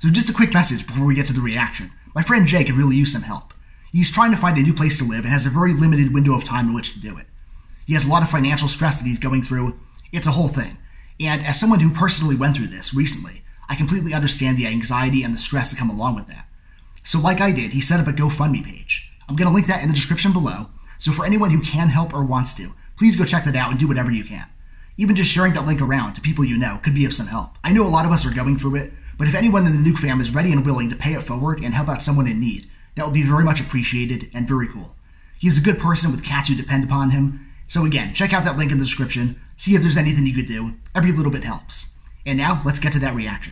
So just a quick message before we get to the reaction. My friend Jay could really use some help. He's trying to find a new place to live and has a very limited window of time in which to do it. He has a lot of financial stress that he's going through. It's a whole thing. And as someone who personally went through this recently, I completely understand the anxiety and the stress that come along with that. So like I did, he set up a GoFundMe page. I'm going to link that in the description below, so for anyone who can help or wants to, please go check that out and do whatever you can. Even just sharing that link around to people you know could be of some help. I know a lot of us are going through it, but if anyone in the Nuke fam is ready and willing to pay it forward and help out someone in need, that would be very much appreciated and very cool. He's a good person with cats who depend upon him, so again, check out that link in the description, see if there's anything you could do. Every little bit helps. And now, let's get to that reaction.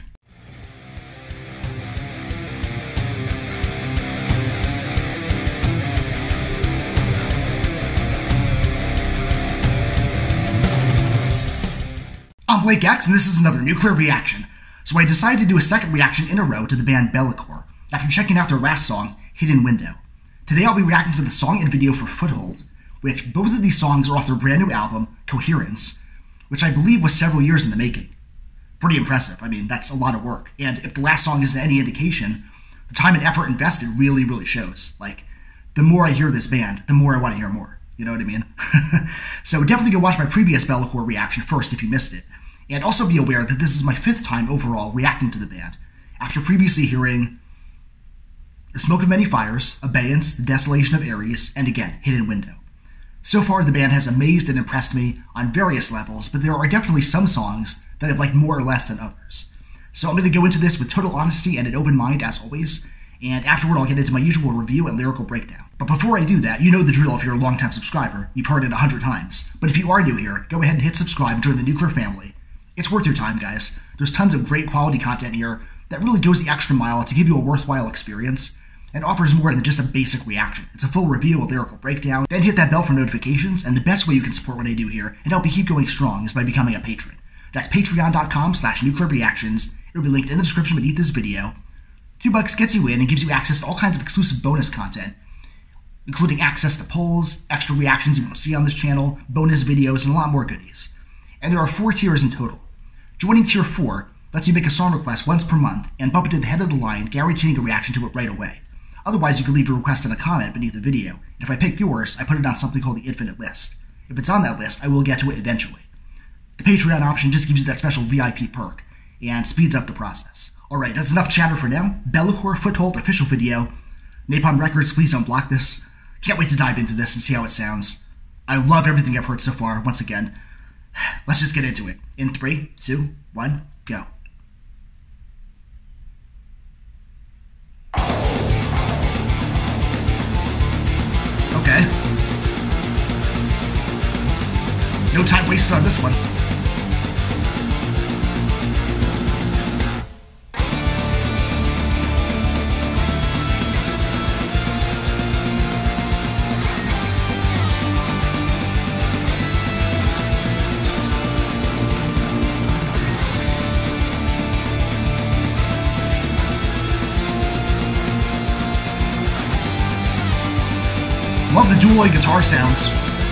I'm Blake X, and this is another Nuclear reaction. So I decided to do a second reaction in a row to the band Be'lakor, after checking out their last song, Hidden Window. Today I'll be reacting to the song and video for Foothold, which both of these songs are off their brand new album, Coherence, which I believe was several years in the making. Pretty impressive. I mean, that's a lot of work. And if the last song isn't any indication, the time and effort invested really, really shows. Like, the more I hear this band, the more I want to hear more. You know what I mean? So definitely go watch my previous Be'lakor reaction first if you missed it. And also be aware that this is my 5th time overall reacting to the band, after previously hearing The Smoke of Many Fires, Abeyance, The Desolation of Ares, and again, Hidden Window. So far, the band has amazed and impressed me on various levels, but there are definitely some songs that I've liked more or less than others. So I'm going to go into this with total honesty and an open mind, as always, and afterward I'll get into my usual review and lyrical breakdown. But before I do that, you know the drill if you're a longtime subscriber. You've heard it 100 times. But if you are new here, go ahead and hit subscribe and join the Nuclear family. It's worth your time, guys. There's tons of great quality content here that really goes the extra mile to give you a worthwhile experience and offers more than just a basic reaction. It's a full review, a lyrical breakdown. Then hit that bell for notifications, and the best way you can support what I do here and help me keep going strong is by becoming a patron. That's patreon.com/nuclearreactions. It'll be linked in the description beneath this video. $2 gets you in and gives you access to all kinds of exclusive bonus content, including access to polls, extra reactions you won't see on this channel, bonus videos, and a lot more goodies. And there are 4 tiers in total. Joining Tier 4 lets you make a song request once per month and bump it to the head of the line, guaranteeing a reaction to it right away. Otherwise, you can leave your request in a comment beneath the video, and if I pick yours, I put it on something called the Infinite List. If it's on that list, I will get to it eventually. The Patreon option just gives you that special VIP perk, and speeds up the process. Alright, that's enough chatter for now. Be'lakor Foothold official video. Napalm Records, please don't block this. Can't wait to dive into this and see how it sounds. I love everything I've heard so far, once again. Let's just get into it. In 3, 2, 1, go. Okay. No time wasted on this one. Love the dueling guitar sounds.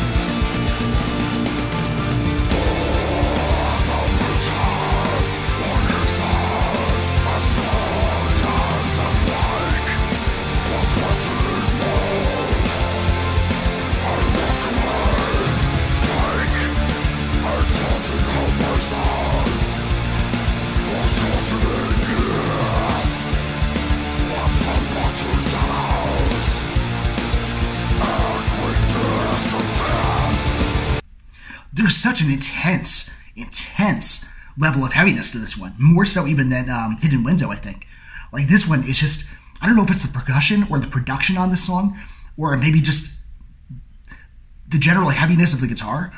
There's such an intense level of heaviness to this one. More so even than Hidden Window, I think. Like, this one is just, I don't know if it's the percussion or the production on this song, or maybe just the general heaviness of the guitar.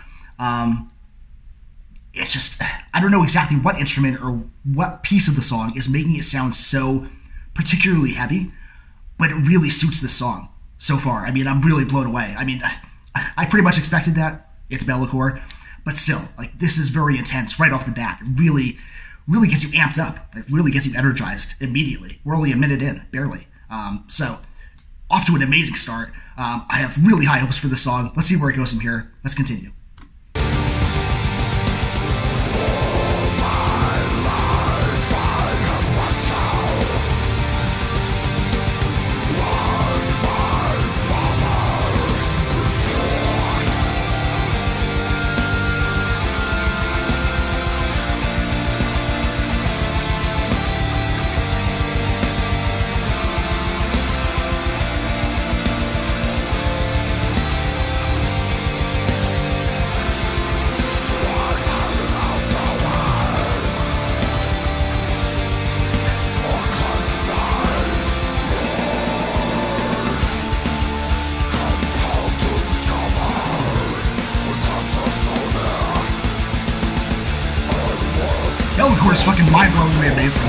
It's just, I don't know exactly what instrument or what piece of the song is making it sound so particularly heavy, but it really suits this song so far. I mean, I'm really blown away. I mean, I pretty much expected that. It's Be'lakor, but still, like, this is very intense right off the bat. It really gets you amped up. It really gets you energized immediately. We're only a minute in, barely. So, off to an amazing start. I have really high hopes for this song. Let's see where it goes from here. Let's continue. My life, I have myself. mind-blowingly amazing.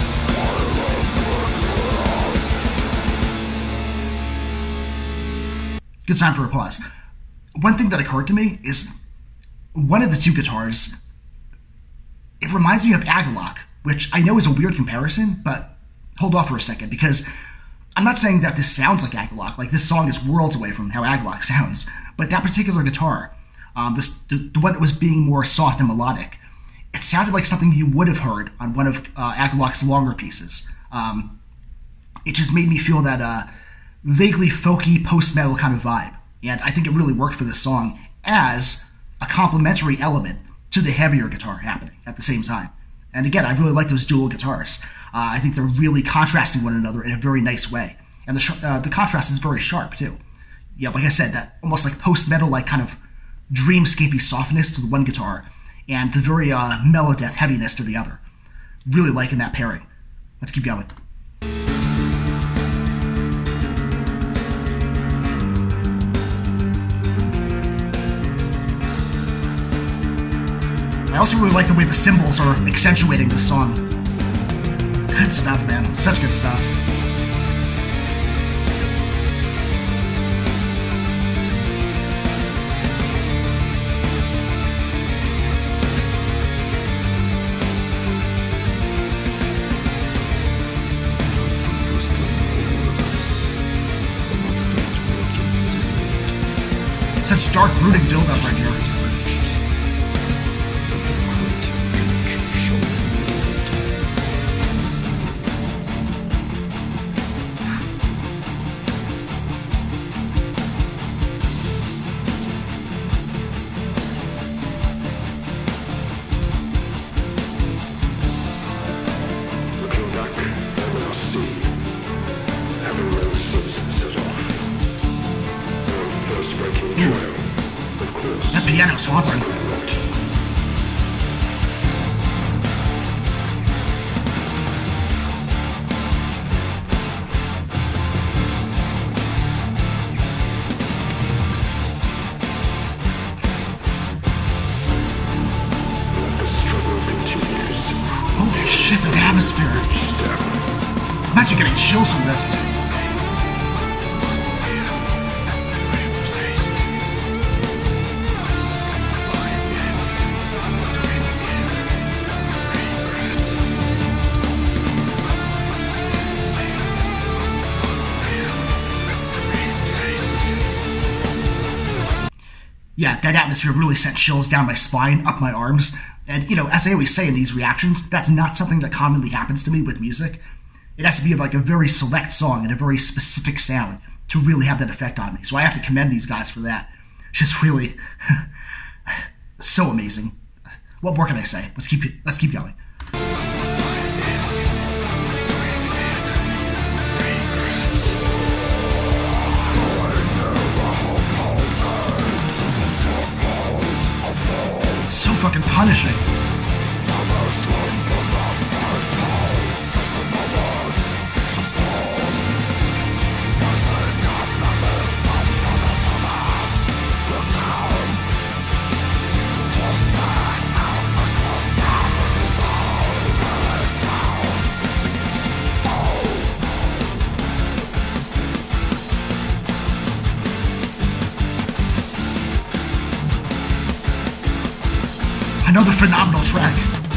Good time for applause. One thing that occurred to me is one of the two guitars, it reminds me of Agalloch, which I know is a weird comparison, but hold off for a second, because I'm not saying that this sounds like Agalloch. Like, this song is worlds away from how Agalloch sounds, but that particular guitar, the one that was being more soft and melodic, it sounded like something you would have heard on one of Agalloch's longer pieces. It just made me feel that vaguely folky post-metal kind of vibe, and I think it really worked for this song as a complementary element to the heavier guitar happening at the same time. And again, I really like those dual guitars. I think they're really contrasting one another in a very nice way, and the contrast is very sharp too. Yeah, like I said, that almost like post-metal, like kind of dreamscapey softness to the one guitar, and the very melodeath heaviness to the other. Really liking that pairing. Let's keep going. I also really like the way the cymbals are accentuating the song. Good stuff, man. Such good stuff. Such dark, brooding build-up right here. That piano's haunting. Holy shit, the atmosphere. I'm actually getting chills from this. Yeah, that atmosphere really sent chills down my spine, up my arms. And, you know, as I always say in these reactions, that's not something that commonly happens to me with music. It has to be like a very select song and a very specific sound to really have that effect on me. So I have to commend these guys for that. Just really so amazing. What more can I say? Let's keep going. So fucking punishing. Another phenomenal track.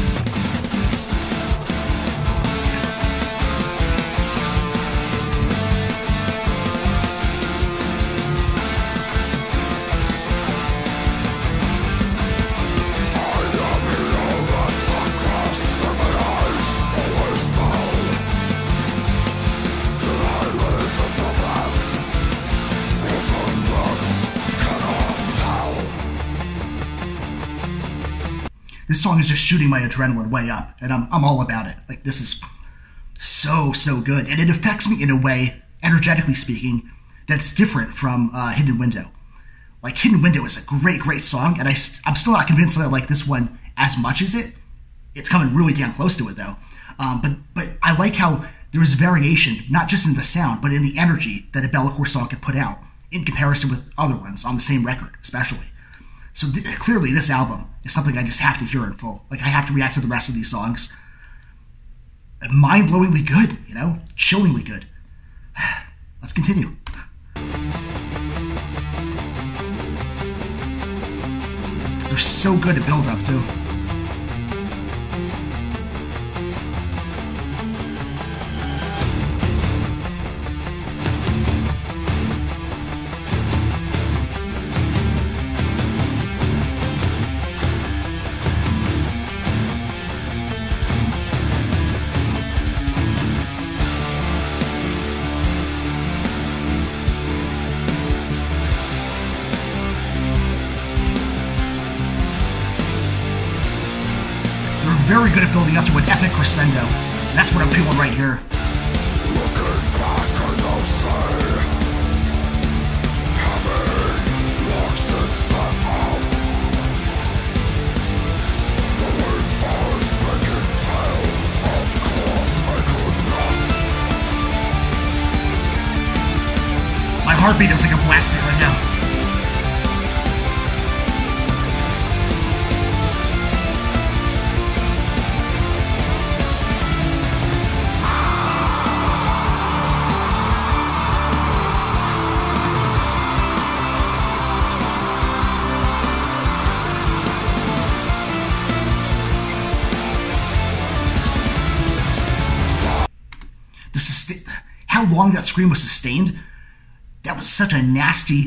This song is just shooting my adrenaline way up, and I'm all about it. Like, this is so good, and it affects me in a way, energetically speaking, that's different from Hidden Window. Like, Hidden Window is a great song, and I'm still not convinced that I like this one as much as it. It's coming really damn close to it, though. But I like how there is variation, not just in the sound, but in the energy that a Be'lakor song could put out in comparison with other ones on the same record, especially. So clearly this album is something I just have to hear in full. Like, I have to react to the rest of these songs. mind-blowingly good, you know? Chillingly good. Let's continue. They're so good at build-up, too. Very good at building up to an epic crescendo. And that's what I'm feeling right here. Looking back, I now say, heaven locks itself off. The wind fires breaking tail. Of course I could not. My heartbeat is like a blast beat right now. How long that scream was sustained, that was such a nasty,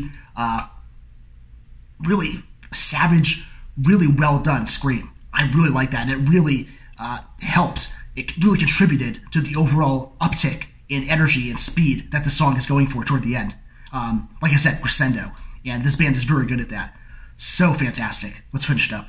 really savage, really well done scream. I really like that, and it really helped. It really contributed to the overall uptick in energy and speed that the song is going for toward the end. Like I said, crescendo, and this band is very good at that. So fantastic. Let's finish it up.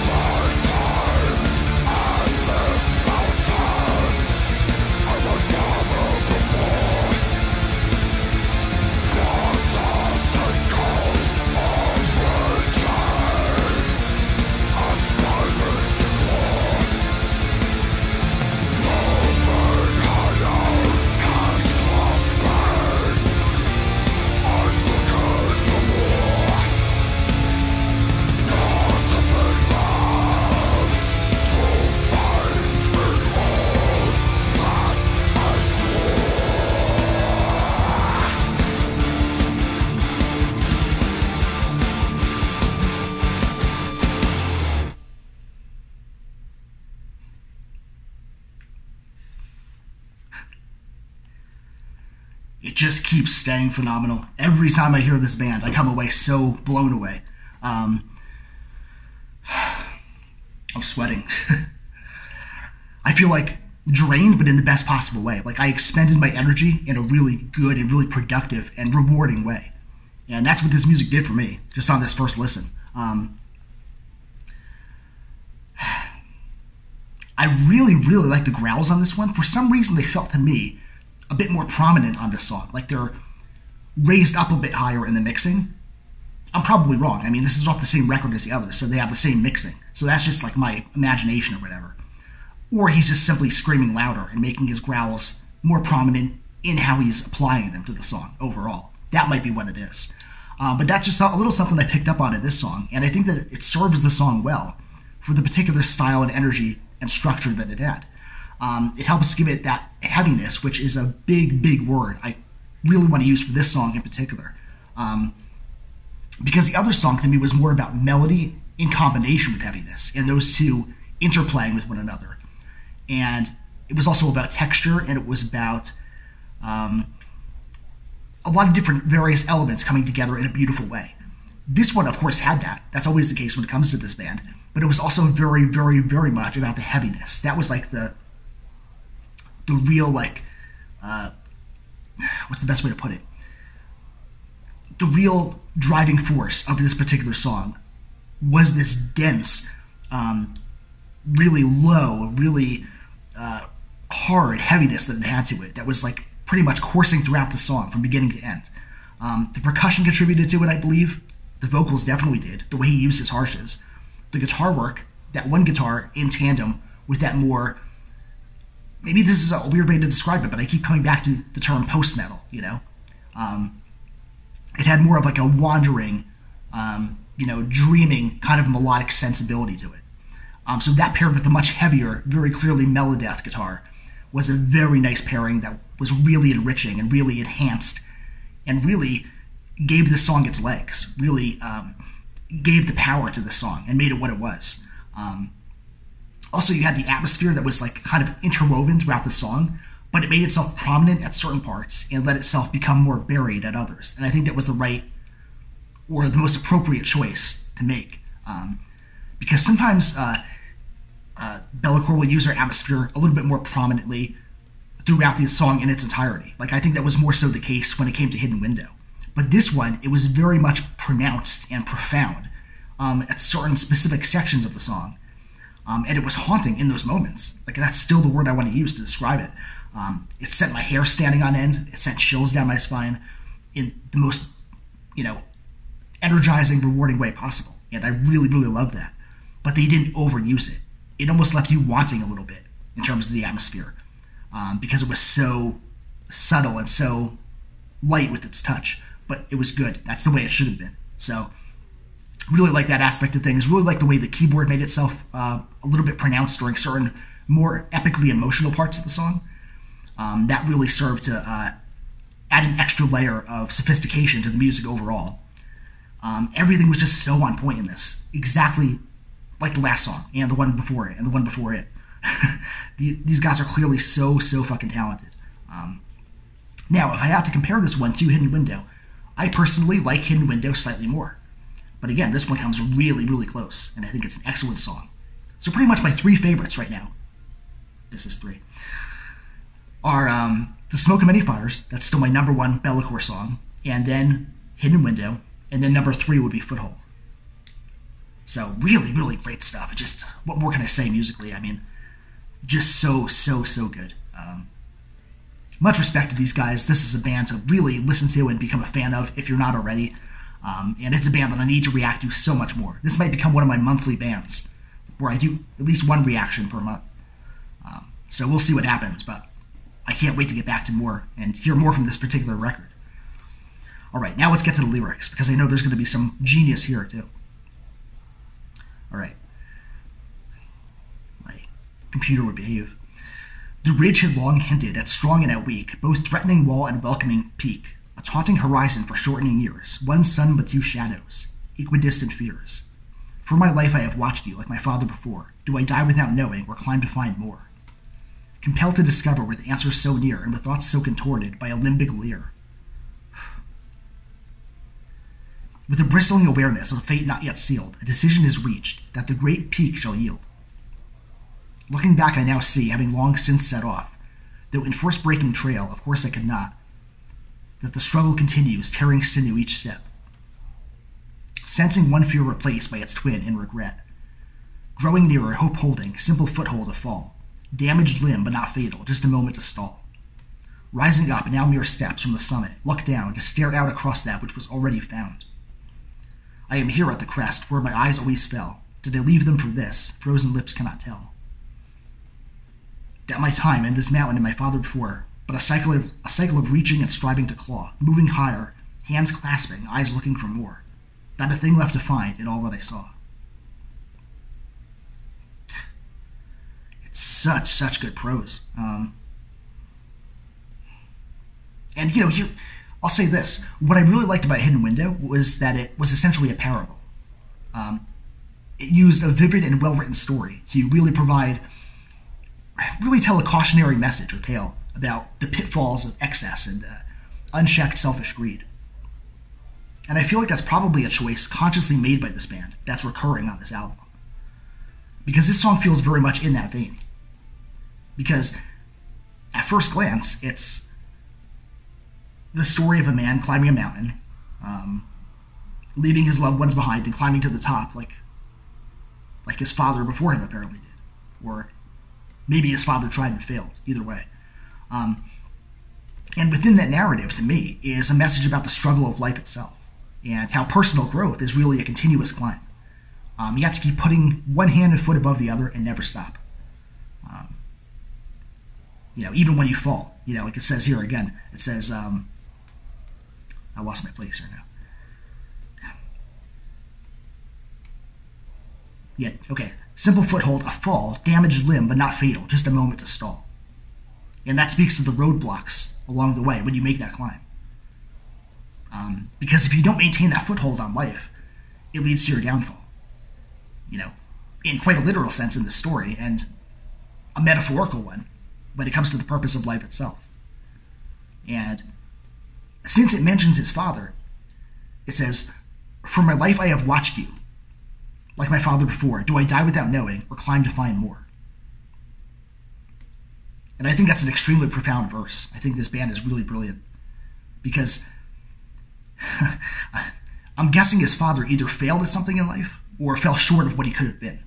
It just keeps staying phenomenal. Every time I hear this band, I come away so blown away. I'm sweating. I feel like drained, but in the best possible way. Like I expended my energy in a really good and really productive and rewarding way. And that's what this music did for me, just on this first listen. I really, really like the growls on this one. For some reason, they felt to me a bit more prominent on this song. Like they're raised up a bit higher in the mixing. I'm probably wrong. I mean, this is off the same record as the others, so they have the same mixing. So that's just like my imagination or whatever. Or he's just simply screaming louder and making his growls more prominent in how he's applying them to the song overall. That might be what it is. But that's just a little something I picked up on in this song, and I think that it serves the song well for the particular style and energy and structure that it had. It helps give it that heaviness, which is a big, big word I really want to use for this song in particular. Because the other song to me was more about melody in combination with heaviness, and those two interplaying with one another. And it was also about texture, and it was about a lot of different various elements coming together in a beautiful way. This one, of course, had that. That's always the case when it comes to this band. But it was also very, very, very much about the heaviness. That was like the real, like, what's the best way to put it? The real driving force of this particular song was this dense, really low, really hard heaviness that it had to it. That was like pretty much coursing throughout the song from beginning to end. The percussion contributed to it, I believe. The vocals definitely did. The way he used his harshes. The guitar work, that one guitar in tandem with that more, maybe this is a weird way to describe it, but I keep coming back to the term post-metal, you know? It had more of like a wandering, dreaming kind of melodic sensibility to it. So that paired with the much heavier, very clearly Melodeath guitar was a very nice pairing that was really enriching and really enhanced and really gave the song its legs, really gave the power to the song and made it what it was. Also, you had the atmosphere that was like kind of interwoven throughout the song, but it made itself prominent at certain parts and let itself become more buried at others. And I think that was the right or the most appropriate choice to make. Because sometimes Be'lakor will use her atmosphere a little bit more prominently throughout the song in its entirety. Like, I think that was more so the case when it came to Hidden Window. But this one, it was very much pronounced and profound at certain specific sections of the song. And it was haunting in those moments. Like, that's still the word I want to use to describe it. It sent my hair standing on end. It sent chills down my spine in the most, energizing, rewarding way possible. And I really, really love that. But they didn't overuse it. It almost left you wanting a little bit in terms of the atmosphere because it was so subtle and so light with its touch. But it was good. That's the way it should have been. So really like that aspect of things. Really like the way the keyboard made itself a little bit pronounced during certain more epically emotional parts of the song. That really served to add an extra layer of sophistication to the music overall. Everything was just so on point in this. Exactly like the last song and the one before it and the one before it. These guys are clearly so fucking talented. Now, if I have to compare this one to Hidden Window, I personally like Hidden Window slightly more. But again, this one comes really, really close, and I think it's an excellent song. So pretty much my three favorites right now, this is three, are The Smoke of Many Fires, that's still my number one Be'lakor song, and then Hidden Window, and then number 3 would be Foothold. So really, really great stuff. Just, what more can I say musically? I mean, just so good. Much respect to these guys. This is a band to really listen to and become a fan of if you're not already. And it's a band that I need to react to so much more. This might become one of my monthly bands where I do at least one reaction per month. So we'll see what happens, but I can't wait to get back to more and hear more from this particular record. All right, now let's get to the lyrics, because I know there's going to be some genius here too. All right. My computer would behave. The ridge had long hinted at strong and at weak, both threatening wall and welcoming peak, a taunting horizon for shortening years, one sun but two shadows, equidistant fears. For my life I have watched you like my father before. Do I die without knowing, or climb to find more? Compelled to discover with answers so near, and with thoughts so contorted by a limbic leer. With a bristling awareness of a fate not yet sealed, a decision is reached that the great peak shall yield. Looking back, I now see, having long since set off, though in force-breaking trail, of course I could not, that the struggle continues, tearing sinew each step. Sensing one fear replaced by its twin in regret. Growing nearer, hope holding, simple foothold of fall. Damaged limb, but not fatal, just a moment to stall. Rising up, now mere steps from the summit, look down to stare out across that which was already found. I am here at the crest, where my eyes always fell. Did I leave them for this? Frozen lips cannot tell. That my time and this mountain and my father before, but a cycle of reaching and striving to claw, moving higher, hands clasping, eyes looking for more. Not a thing left to find in all that I saw. It's such good prose. And here, I'll say this. What I really liked about Hidden Window was that it was essentially a parable. It used a vivid and well-written story to really tell a cautionary message or tale about the pitfalls of excess and unchecked selfish greed. And I feel like that's probably a choice consciously made by this band that's recurring on this album. Because this song feels very much in that vein. Because at first glance, it's the story of a man climbing a mountain, leaving his loved ones behind and climbing to the top like his father before him apparently did. Or maybe his father tried and failed, either way. And within that narrative, to me, is a message about the struggle of life itself, and how personal growth is really a continuous climb. You have to keep putting one hand and foot above the other and never stop. Even when you fall, like it says here again, it says, I lost my place here now. Yeah, okay. Simple foothold, a fall, damaged limb, but not fatal, just a moment to stall. And that speaks to the roadblocks along the way when you make that climb. Because if you don't maintain that foothold on life, it leads to your downfall. In quite a literal sense in the story, and a metaphorical one when it comes to the purpose of life itself. And since it mentions his father, it says, "For my life I have watched you. Like my father before, do I die without knowing or climb to find more?" And I think that's an extremely profound verse. I think this band is really brilliant. Because I'm guessing his father either failed at something in life or fell short of what he could have been.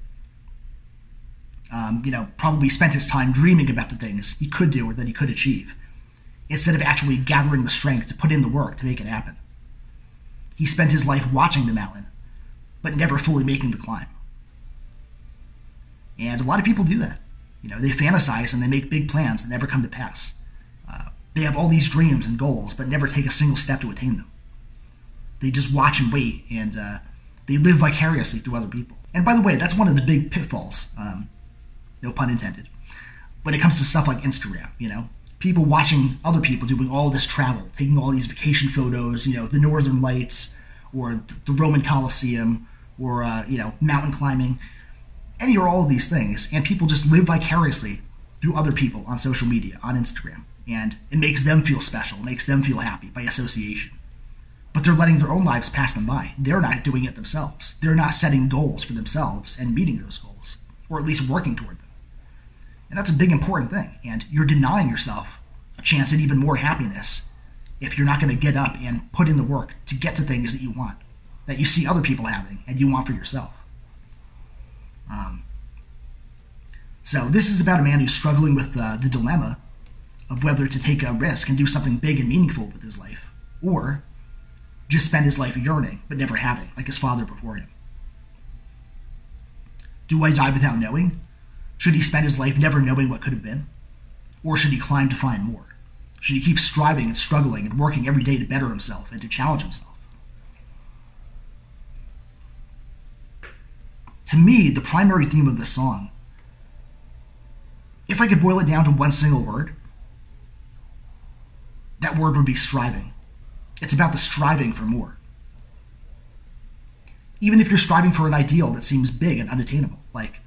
Probably spent his time dreaming about the things he could do or that he could achieve, instead of actually gathering the strength to put in the work to make it happen. He spent his life watching the mountain, but never fully making the climb. And a lot of people do that. They fantasize and they make big plans that never come to pass. They have all these dreams and goals, but never take a single step to attain them. They just watch and wait, and they live vicariously through other people. And by the way, that's one of the big pitfalls, no pun intended, when it comes to stuff like Instagram. People watching other people doing all this travel, taking all these vacation photos, the Northern Lights, or the Roman Colosseum, or, mountain climbing, any or all of these things, and people just live vicariously through other people on social media, on Instagram, and it makes them feel special, makes them feel happy by association. But they're letting their own lives pass them by. They're not doing it themselves. They're not setting goals for themselves and meeting those goals, or at least working toward them. And that's a big important thing, and you're denying yourself a chance at even more happiness if you're not going to get up and put in the work to get to things that you want, that you see other people having and you want for yourself. So this is about a man who's struggling with the dilemma of whether to take a risk and do something big and meaningful with his life, or just spend his life yearning but never having, like his father before him. Do I die without knowing? Should he spend his life never knowing what could have been? Or should he climb to find more? Should he keep striving and struggling and working every day to better himself and to challenge himself? To me, the primary theme of this song, if I could boil it down to one single word, that word would be striving. It's about the striving for more. Even if you're striving for an ideal that seems big and unattainable, like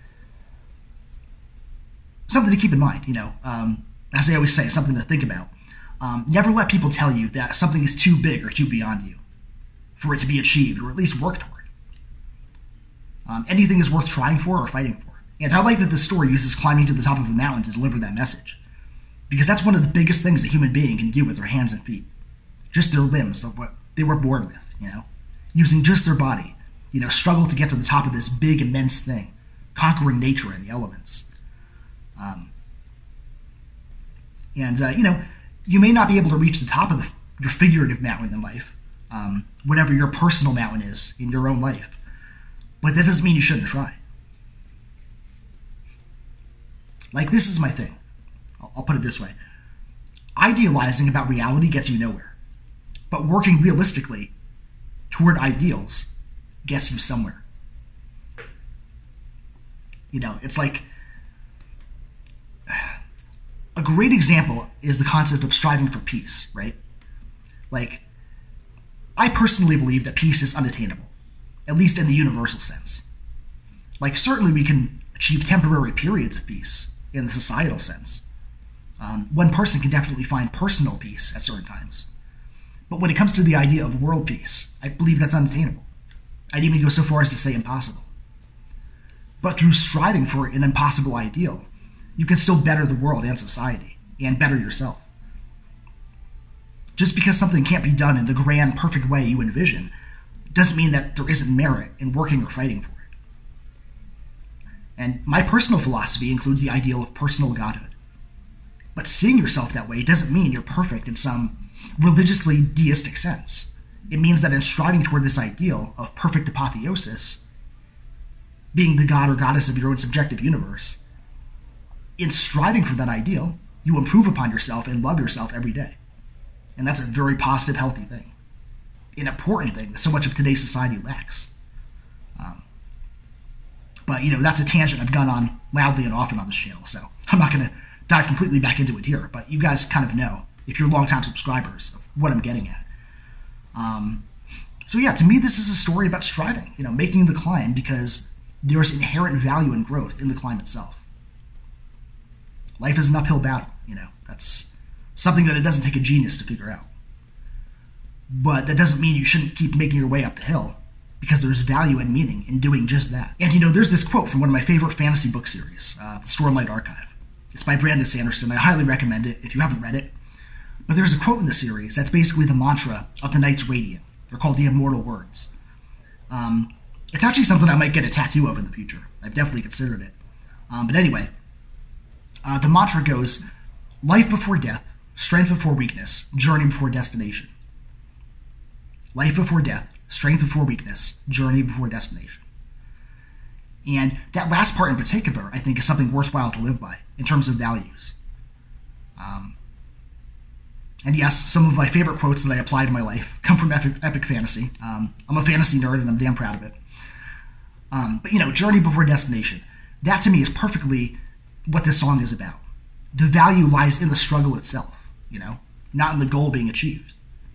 something to keep in mind, as I always say, something to think about. Never let people tell you that something is too big or too beyond you for it to be achieved, or at least work toward. Anything is worth trying for or fighting for. And I like that this story uses climbing to the top of a mountain to deliver that message, because that's one of the biggest things a human being can do with their hands and feet. Just their limbs, what they were born with, using just their body, struggle to get to the top of this big, immense thing, conquering nature and the elements. You may not be able to reach the top of your figurative mountain in life, whatever your personal mountain is in your own life, but that doesn't mean you shouldn't try. Like, this is my thing. I'll put it this way. Idealizing about reality gets you nowhere, but working realistically toward ideals gets you somewhere. It's like, a great example is the concept of striving for peace, right? Like, I personally believe that peace is unattainable, at least in the universal sense. Like, certainly we can achieve temporary periods of peace in the societal sense. One person can definitely find personal peace at certain times. But when it comes to the idea of world peace, I believe that's unattainable. I'd even go so far as to say impossible. But through striving for an impossible ideal, you can still better the world and society, and better yourself. Just because something can't be done in the grand, perfect way you envision, doesn't mean that there isn't merit in working or fighting for it. And my personal philosophy includes the ideal of personal godhood. But seeing yourself that way doesn't mean you're perfect in some religiously deistic sense. It means that in striving toward this ideal of perfect apotheosis, being the god or goddess of your own subjective universe, in striving for that ideal, you improve upon yourself and love yourself every day. And that's a very positive, healthy thing. An important thing that so much of today's society lacks. But, that's a tangent I've gone on loudly and often on this channel, so I'm not going to dive completely back into it here, but you guys kind of know, if you're longtime subscribers, of what I'm getting at. So yeah, to me, this is a story about striving, making the climb, because there's inherent value and growth in the climb itself. Life is an uphill battle, that's something that it doesn't take a genius to figure out. But that doesn't mean you shouldn't keep making your way up the hill, because there's value and meaning in doing just that. And there's this quote from one of my favorite fantasy book series, the Stormlight Archive. It's by Brandon Sanderson. I highly recommend it if you haven't read it. But there's a quote in the series that's basically the mantra of the Knights Radiant. They're called the Immortal Words. It's actually something I might get a tattoo of in the future. I've definitely considered it. But anyway, the mantra goes, life before death, strength before weakness, journey before destination. Life before death, strength before weakness, journey before destination. And that last part in particular, I think, is something worthwhile to live by in terms of values. And yes, some of my favorite quotes that I apply to my life come from epic fantasy. I'm a fantasy nerd, and I'm damn proud of it. But, journey before destination. That, to me, is perfectly what this song is about. The value lies in the struggle itself, not in the goal being achieved.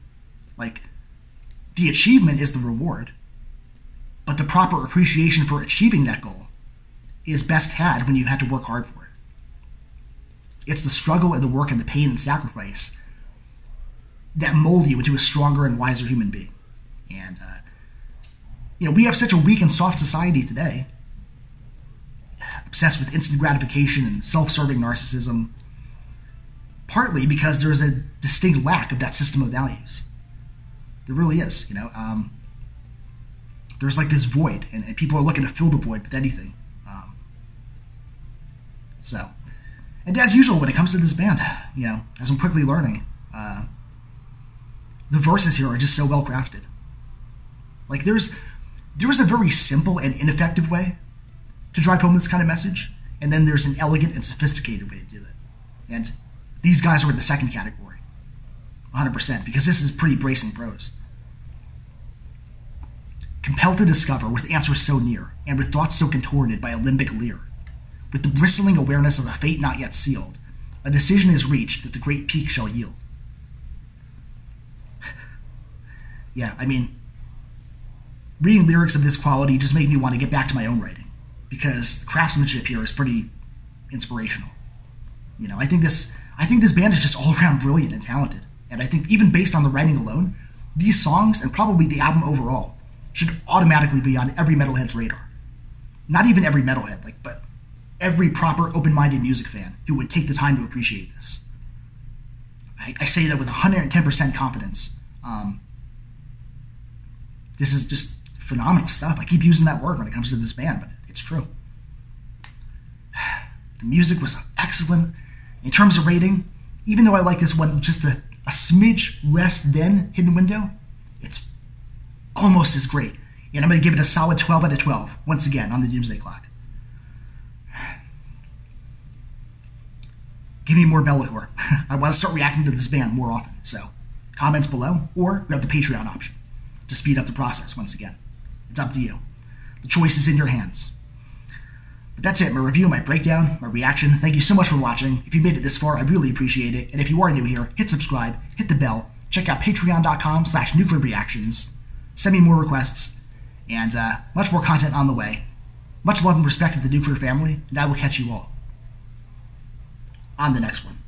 The achievement is the reward, but the proper appreciation for achieving that goal is best had when you had to work hard for it. It's the struggle and the work and the pain and sacrifice that mold you into a stronger and wiser human being. And, we have such a weak and soft society today, obsessed with instant gratification and self-serving narcissism, partly because there is a distinct lack of that system of values. There really is, There's this void, and people are looking to fill the void with anything. And as usual, when it comes to this band, as I'm quickly learning, the verses here are just so well crafted. There's a very simple and ineffective way to drive home this kind of message, and then there's an elegant and sophisticated way to do it. And these guys are in the second category, 100%, because this is pretty bracing prose. Compelled to discover, with answers so near, and with thoughts so contorted by a limbic leer, with the bristling awareness of a fate not yet sealed, a decision is reached that the great peak shall yield. Yeah, reading lyrics of this quality just made me want to get back to my own writing, because the craftsmanship here is pretty inspirational. I think this band is just all around brilliant and talented, and I think even based on the writing alone, these songs, and probably the album overall, should automatically be on every metalhead's radar. Not even every metalhead, but every proper open-minded music fan who would take the time to appreciate this. I say that with 110% confidence. This is just phenomenal stuff. I keep using that word when it comes to this band, but it's true. The music was excellent. In terms of rating, even though I like this one just a smidge less than Hidden Window, it's almost as great. And I'm going to give it a solid 12 out of 12, once again, on the Doomsday Clock. Give me more Be'lakor. I want to start reacting to this band more often, so comments below, or we have the Patreon option to speed up the process once again. It's up to you. The choice is in your hands. But that's it, my review, my breakdown, my reaction. Thank you so much for watching. If you made it this far, I really appreciate it. And if you are new here, hit subscribe, hit the bell, check out patreon.com/nuclearreactions, send me more requests, and much more content on the way. Much love and respect to the Nuclear family, and I will catch you all on the next one.